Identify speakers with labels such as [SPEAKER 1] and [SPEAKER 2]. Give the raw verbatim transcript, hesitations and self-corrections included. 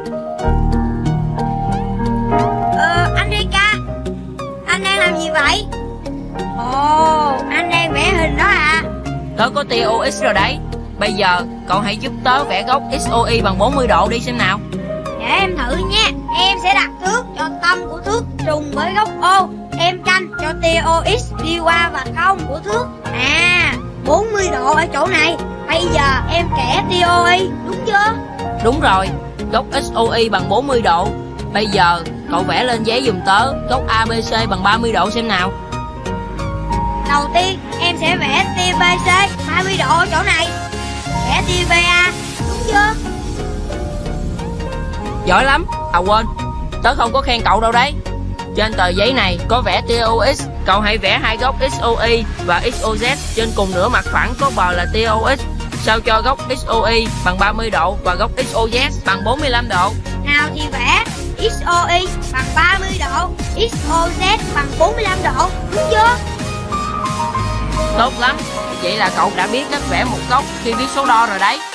[SPEAKER 1] Ờ, anh Rika, anh đang làm gì vậy? Ồ, anh đang vẽ hình đó à?
[SPEAKER 2] Tớ có tia ô ích rồi đấy. Bây giờ cậu hãy giúp tớ vẽ góc ích o i bằng bốn mươi độ đi xem nào.
[SPEAKER 1] Để em thử nha. Em sẽ đặt thước cho tâm của thước trùng với góc O. Em canh cho tia ô ích đi qua và không của thước. À, bốn mươi độ ở chỗ này. Bây giờ em kẻ tia ô i, đúng chưa?
[SPEAKER 2] Đúng rồi, góc ích o i bằng bốn mươi độ. Bây giờ cậu vẽ lên giấy giùm tớ góc a bê xê bằng ba mươi độ xem nào.
[SPEAKER 1] Đầu tiên em sẽ vẽ tia bê xê ba mươi độ ở chỗ này. Vẽ tia bê a, đúng chưa?
[SPEAKER 2] Giỏi lắm. À quên, tớ không có khen cậu đâu đấy. Trên tờ giấy này có vẽ tia ô ích. Cậu hãy vẽ hai góc ích o i và ích o dét trên cùng nửa mặt phẳng có bờ là tia ô ích, sao cho góc ích o i bằng ba mươi độ và góc ích o dét bằng bốn mươi lăm độ.
[SPEAKER 1] Nào thì vẽ ích o i bằng ba mươi độ, ích o dét bằng bốn mươi lăm độ, đúng chưa?
[SPEAKER 2] Tốt lắm. Vậy là cậu đã biết cách vẽ một góc khi viết số đo rồi đấy.